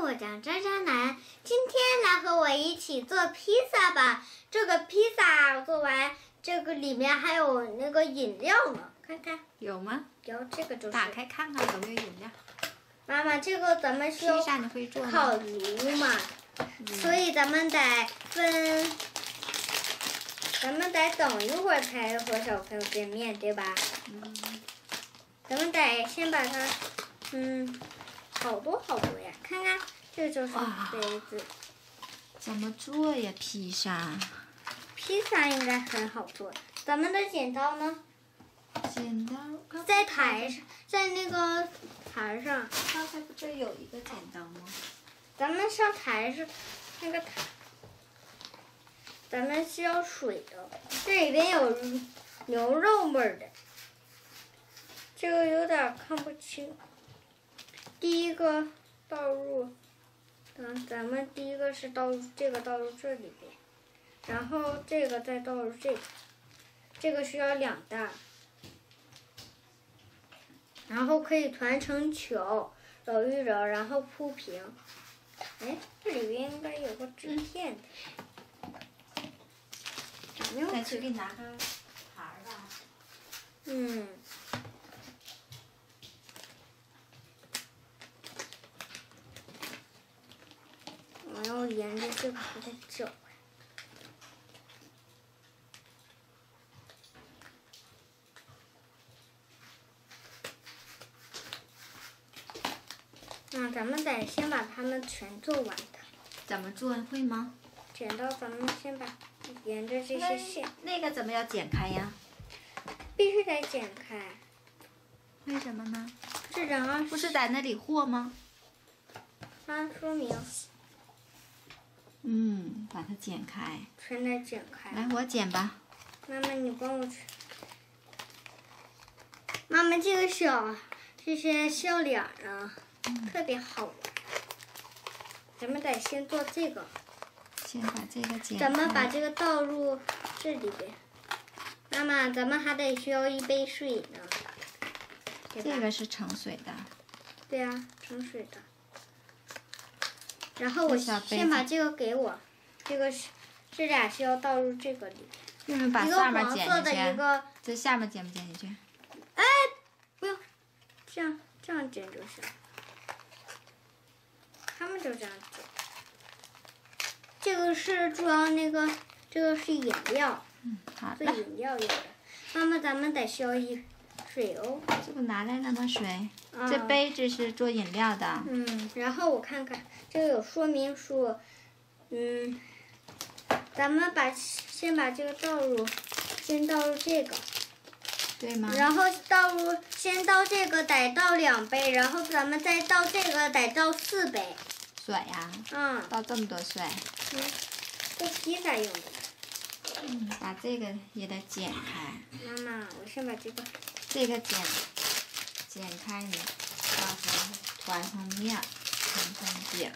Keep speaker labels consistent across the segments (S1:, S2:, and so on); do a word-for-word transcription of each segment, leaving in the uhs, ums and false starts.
S1: 我叫渣渣男，今天来和我一起做披萨吧。这个披萨做完，这个里面还有那个饮料呢，看看
S2: 有吗？
S1: 有，这个就是。
S2: 打开看看有没有饮料。
S1: 妈妈，这个咱们需要
S2: 披萨你会做吗？
S1: 烤炉嘛，嗯、所以咱们得分，咱们得等一会儿才和小朋友见面，对吧？
S2: 嗯。
S1: 咱们得先把它，嗯，好多好多呀！看看，这就是杯子。
S2: 怎么做呀？披萨？
S1: 披萨应该很好做。咱们的剪刀呢？
S2: 剪刀
S1: 在台上，在那个台上。
S2: 刚才不是有一个剪刀吗？
S1: 咱们上台上，那个台，咱们需要水的。这里边有牛肉味儿的。这个有点看不清。第一个倒入，嗯，咱们第一个是倒入这个倒入这里边，然后这个再倒入这个，这个需要两袋，然后可以团成球，揉一揉，然后铺平。哎，这里边应该有个纸片的。
S2: 有没有？再去给你拿个盘儿吧。
S1: 嗯。我要沿着这个给它走。那咱们得先把它们全做完的。
S2: 怎么做？会吗？
S1: 剪刀，咱们先把沿着这些线。
S2: 那个怎么要剪开呀？
S1: 必须得剪开。
S2: 为什么呢？
S1: 这然后
S2: 不是在那里和吗？
S1: 啊，说明。
S2: 嗯，把它剪开。
S1: 全得剪开。
S2: 来，我剪吧。
S1: 妈妈，你帮我去。妈妈，这个小这些笑脸呢，嗯、特别好玩。咱们得先做这个。
S2: 先把这个剪开。
S1: 咱们把这个倒入这里边。妈妈，咱们还得需要一杯水呢。
S2: 这个是盛水的。
S1: 对啊，盛水的。然后我先把这个给我，这个是这俩需要倒入这个里。
S2: 为什么把上面剪进去？
S1: 一个
S2: 这下面剪不剪进去？
S1: 哎，不用，这样这样剪就行。他们就这样剪。这个是主要那个，这个是饮料，
S2: 嗯，好的。
S1: 做饮料用的。妈妈，咱们得需要一水哦。
S2: 这不拿来了吗？水。
S1: 啊、
S2: 这杯子是做饮料的。
S1: 嗯，然后我看看，这个有说明书。嗯，咱们把先把这个倒入，先倒入这个。
S2: 对吗？
S1: 然后倒入，先倒这个得倒两杯，然后咱们再倒这个得倒四杯。
S2: 水呀？
S1: 嗯。
S2: 倒这么多水。
S1: 嗯，做披萨用的。
S2: 嗯，把这个也得剪开。
S1: 妈妈，我先把这个。
S2: 这个剪，剪开你，到时候团成面，团成饼。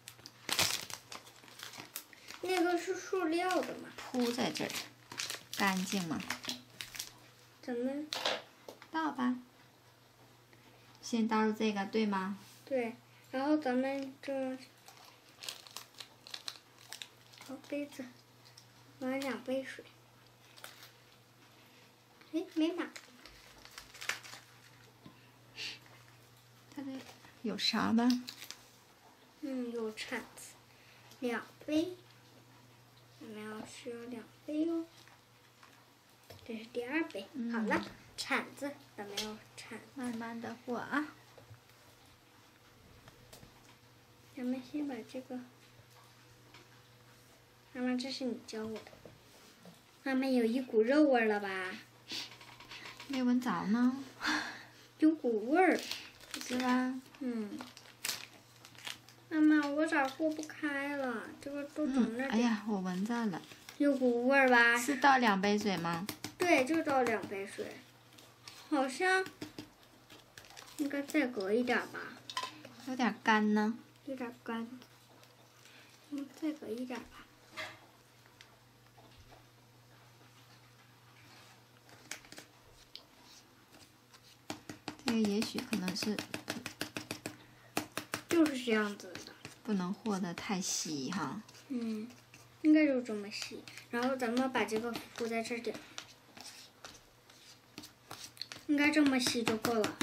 S1: 那个是塑料的嘛？
S2: 铺在这儿，干净吗？
S1: 咱们
S2: 倒吧。先倒入这个，对吗？
S1: 对，然后咱们这，好杯子，满两杯水。哎，没满。
S2: 它这有勺吗？
S1: 嗯，有铲子，两杯。我们要需要两杯哦。这是第二杯，嗯、好了，铲子，咱们要铲。
S2: 慢慢的和啊。
S1: 咱们先把这个，妈妈，这是你教我的。妈妈有一股肉味了吧？
S2: 没闻着呢。
S1: 有股味儿。
S2: 是吧？
S1: 嗯。妈妈，我咋和不开了？这个都整那、
S2: 嗯。哎呀，我闻着了。
S1: 有股味儿吧？
S2: 是倒两杯水吗？
S1: 对，就倒两杯水。好像应该再隔一点吧。
S2: 有点干呢。
S1: 有点干。嗯，再隔一点吧。
S2: 这个也许可能是，
S1: 就是这样子的。
S2: 不能和得太稀哈。
S1: 嗯，应该就这么细。然后咱们把这个铺在这点，应该这么细就够了。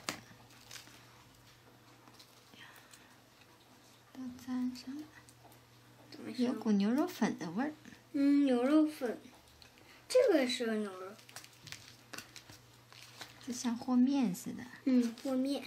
S2: 都沾上，
S1: 怎么
S2: 有股牛肉粉的味儿。
S1: 嗯，牛肉粉，这个是牛肉。
S2: 就像和面似的。
S1: 嗯，和面。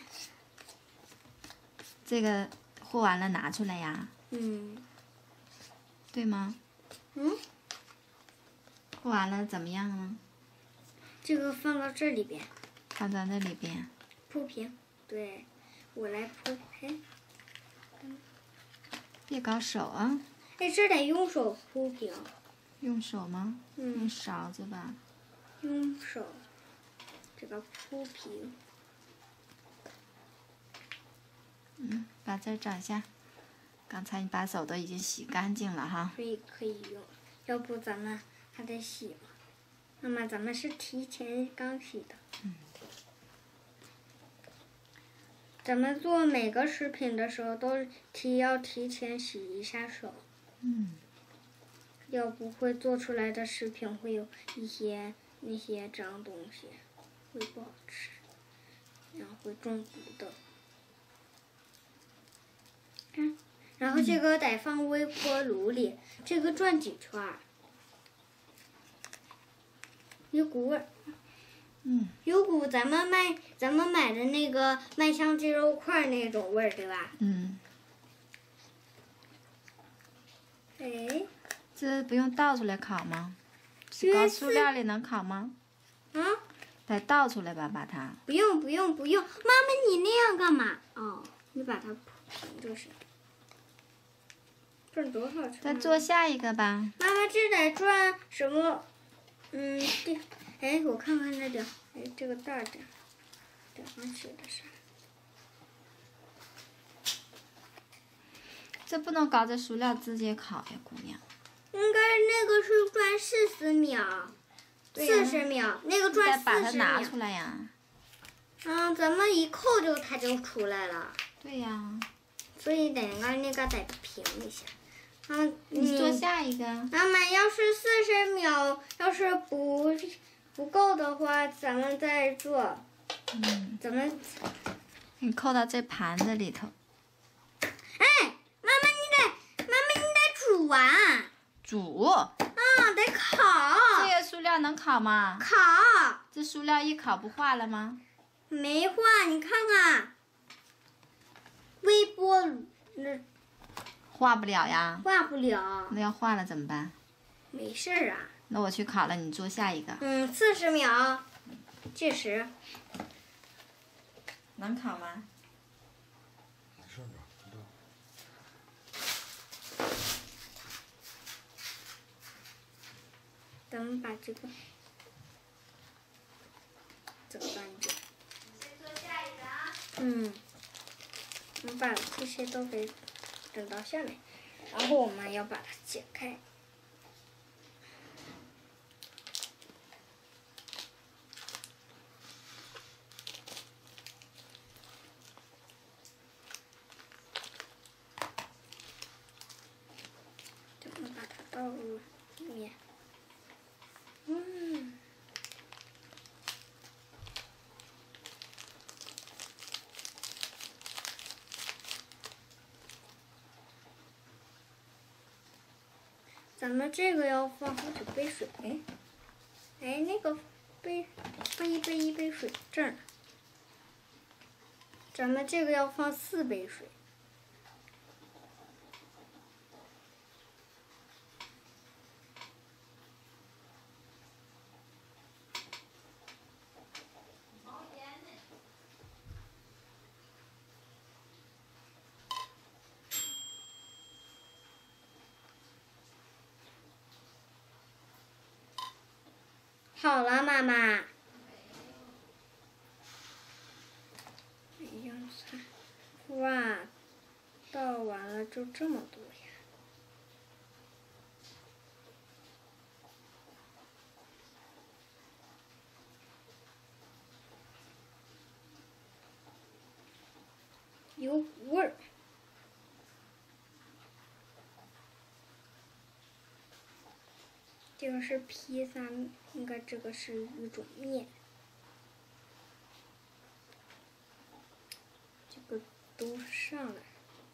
S2: 这个和完了拿出来呀？
S1: 嗯。
S2: 对吗？
S1: 嗯。
S2: 和完了怎么样呢？
S1: 这个放到这里边。
S2: 放到那里边。
S1: 铺平，对，我来铺平。嗯。
S2: 别搞手啊！
S1: 哎，这得用手铺平。
S2: 用手吗？
S1: 嗯。
S2: 用勺子吧。
S1: 用手。这个铺平。
S2: 嗯，把这儿找一下。刚才你把手都已经洗干净了哈。
S1: 所以可以用，要不咱们还得洗嘛。那么咱们是提前刚洗的。
S2: 嗯。
S1: 咱们做每个食品的时候都提要提前洗一下手。
S2: 嗯。
S1: 要不会做出来的食品会有一些那些脏东西，会不好吃，然后会中毒的。看，然后这个得放微波炉里，这个转几圈儿，有股味儿。
S2: 嗯。
S1: 有股咱们卖咱们买的那个麦香鸡肉块那种味儿，对吧？
S2: 嗯。
S1: 哎。
S2: 这不用倒出来烤吗？搁塑料里能烤吗？
S1: 啊？
S2: 得倒出来吧，把它。
S1: 不用不用不用，妈妈你那样干嘛？哦，你把它铺平就行。转多少圈？
S2: 再做下一个吧。
S1: 妈妈，这得转什么？嗯，对，哎，我看看这点，哎，这个大点，顶上写的啥？
S2: 这不能搞这塑料直接烤呀，姑娘。
S1: 应该那个是转四十秒，四十秒，那个转四十秒。
S2: 再把它拿出来呀。
S1: 嗯，咱们一扣就它就出来了。
S2: 对呀。
S1: 所以等个那个得平一下。嗯，
S2: 你做下一个。
S1: 妈妈，要是四十秒要是不不够的话，咱们再做。
S2: 嗯。
S1: 咱们。
S2: 你扣到这盘子里头。
S1: 哎，妈妈你得，妈妈你得煮完。
S2: 煮。
S1: 啊，得烤。
S2: 这个塑料能烤吗？
S1: 烤。
S2: 这塑料一烤不化了吗？
S1: 没化，你看看。微波炉那。
S2: 化不了呀。
S1: 化不了。
S2: 那要化了怎么办？
S1: 没事儿啊。
S2: 那我去烤了，你做下一个。
S1: 嗯，四十秒，计时。
S2: 能烤吗？
S3: 没事吧，知道。
S1: 咱们把这个整干净。
S2: 先做下一个啊。
S1: 嗯。我们把这些都给整到下面，然后我们要把它解开。咱们把它倒入里面。嗯。咱们这个要放好几杯水，哎，那个杯放一杯一杯水这儿呢。咱们这个要放四杯水。好了，妈妈。哎呀，哇，倒完了就这么多呀！有味儿。 这个是披萨，应该这个是一种面。这个都上来。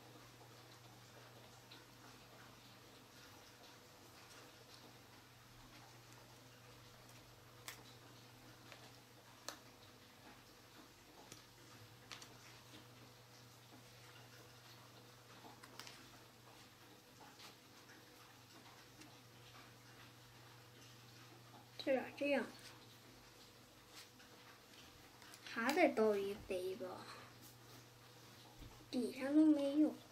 S1: 这咋这样？还得倒一杯吧？底下都没有。